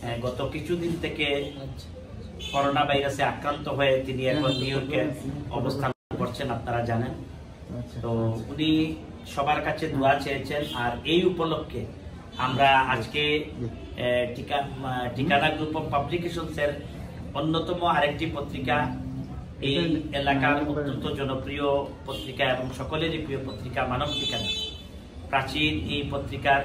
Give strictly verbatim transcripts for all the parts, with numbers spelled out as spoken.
গত কিছুদিন থেকে করোনা ভাইরাসে আক্রান্ত হয়ে তিনি এখন নিউ ইয়র্কে অবস্থান করছেন, আপনারা জানেন। তো উনি সবার কাছে দোয়া চেয়েছেন, আর এই উপলক্ষে আমরা আজকে ঠিকানা গ্রুপ অফ পাবলিকেশনস এর অন্যতম আরেকটি পত্রিকা, এই এলাকার অত্যন্ত জনপ্রিয় পত্রিকা এবং সকলেরই প্রিয় পত্রিকা মানব ঠিকানা, প্রাচীন এই পত্রিকার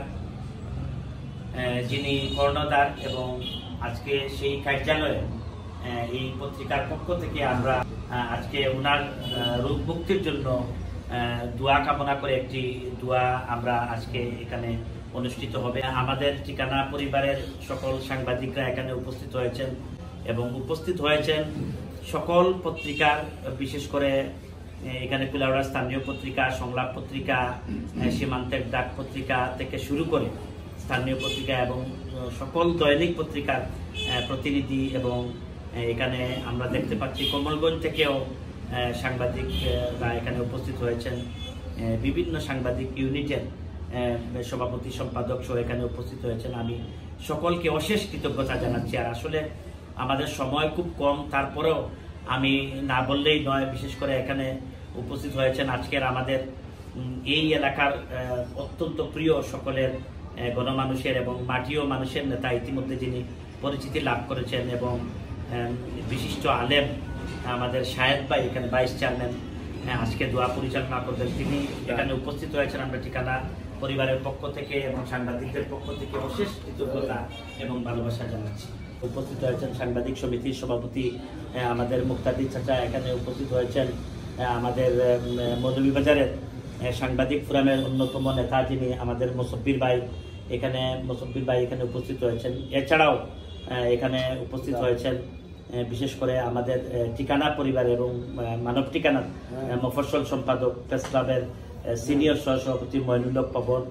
যিনি কর্ণধার এবং আজকে সেই কার্যালয়ে এই পত্রিকার পক্ষ থেকে আমরা আজকে ওনার রোগ মুক্তির জন্য দোয়া কামনা করে একটি দোয়া আমরা আজকে এখানে অনুষ্ঠিত হবে। আমাদের ঠিকানা পরিবারের সকল সাংবাদিকরা এখানে উপস্থিত হয়েছেন এবং উপস্থিত হয়েছেন সকল পত্রিকার, বিশেষ করে এখানে কুলাউড়া স্থানীয় পত্রিকা, সংলাপ পত্রিকা, সীমান্তের ডাক পত্রিকা থেকে শুরু করে স্থানীয় পত্রিকা এবং সকল দৈনিক পত্রিকার প্রতিনিধি, এবং এখানে আমরা দেখতে পাচ্ছি কমলগঞ্জ থেকেও সাংবাদিকরা এখানে উপস্থিত হয়েছেন। বিভিন্ন সাংবাদিক ইউনিটের সভাপতি সম্পাদক সহ এখানে উপস্থিত হয়েছেন। আমি সকলকে অশেষ কৃতজ্ঞতা জানাচ্ছি। আর আসলে আমাদের সময় খুব কম, তারপরেও আমি না বললেই নয়, বিশেষ করে এখানে উপস্থিত হয়েছেন আজকের আমাদের এই এলাকার অত্যন্ত প্রিয় সকলের গণমানুষের এবং মাটিও মানুষের নেতা, ইতিমধ্যে যিনি পরিচিতি লাভ করেছেন, এবং বিশিষ্ট আলেম আমাদের শাহেদ ভাই, এখানে ভাইস চেয়ারম্যান, আজকে দোয়া পরিচালনা করবেন, তিনি এখানে উপস্থিত হয়েছেন। আমরা ঠিকানা পরিবারের পক্ষ থেকে এবং সাংবাদিকদের পক্ষ থেকে অশেষ কৃতজ্ঞতা এবং ভালোবাসা জানাচ্ছি। উপস্থিত হয়েছেন সাংবাদিক সমিতির সভাপতি আমাদের মুক্তাদির চাচা, এখানে উপস্থিত হয়েছেন আমাদের মৌলভীবাজারের সাংবাদিক ফোরামের অন্যতম নেতা যিনি আমাদের মুসব্বির ভাই, এখানে মুসব্বির ভাই এখানে উপস্থিত হয়েছেন। এছাড়াও এখানে উপস্থিত হয়েছেন বিশেষ করে আমাদের ঠিকানা পরিবার এবং মানব ঠিকানার মফস্বল সম্পাদক, প্রেস ক্লাবের সিনিয়র সহসভাপতি মইনুল হক পবন।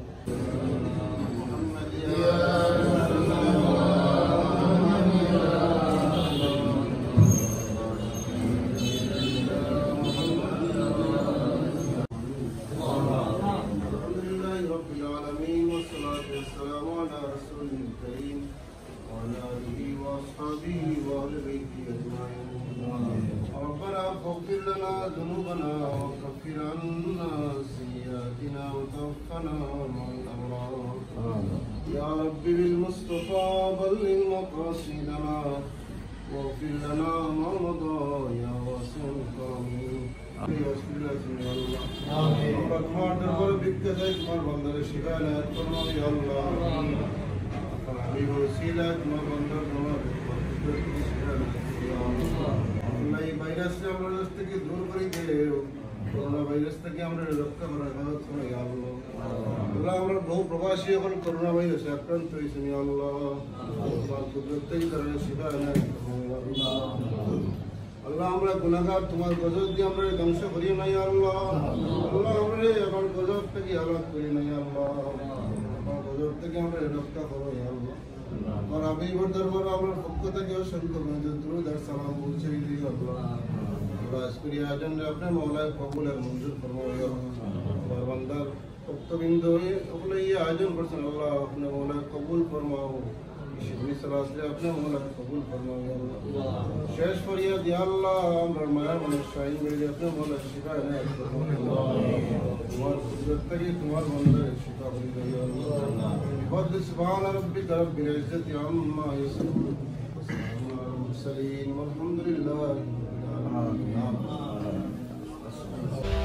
ربنا اغفر لنا ذنوبنا وكفر عنا سيئاتنا وتوفنا مع الأبرار يا رب بالمصطفى بلغ مقاصدنا واغفر لنا ما مضى يا واسع الكرم তোমার দরবারে ভিক্ষা চাই, তোমার বান্দার শিফা নায়াত ফরমাও ইয়া আল্লাহ। হাবিব ওসিলা তোমার বান্দার নামাজ এই ভাইরাসকে আমরা দেশ থেকে দূর করে দিয়ে করোনা ভাইরাস থেকে আমরা রক্ষা করার কাজ করি আল্লাহ। আল্লাহ আমরা বহু প্রবাসী এখন করোনা ভাইরাসে আক্রান্ত হয়েছেন আল্লাহ, প্রত্যেক ধরনের শিফা আল্লাহ। আমরা গুনাহগার, তোমার গজব দিয়ে আমরা ধ্বংস করি নাই আল্লাহ। আল্লাহ আমরা এখন গজব থেকে আলাদা করি নাই আল্লাহ, গজব থেকে আমরা রক্ষা করো আল্লাহ। और अभी इधर दरबार আমরা পক্ষ থেকে অসংখ্য দুরূদ আর সালাম পৌঁছে দিই আল্লাহ। আমরা আজকের আয়োজন আপনি মওলায় কবুল আর মঞ্জুর ফরমাও ইয়া আল্লাহ। और बंदा ভক্তবৃন্দ আপনি এই আয়োজন করছেন আল্লাহ, আপনি মওলায় কবুল ফরমাও। শিবলি সালাসলে আপনি মওলায় কবুল ফরমাও ইয়া আল্লাহ। শেষ ফরিয়াদ ইয়া আল্লাহ, আমরা মায়ের মনে শাইন করে আপনি মওলায় শিফা ইনায়াত ফরমাও আল্লাহ। তোমার কুদরত থেকে তোমার বান্দার শিফা করে দিও ইয়া আল্লাহ। بفضل سبحان ربك رب العزة عما يصفون وسلام على المرسلين والحمد لله رب العالمين.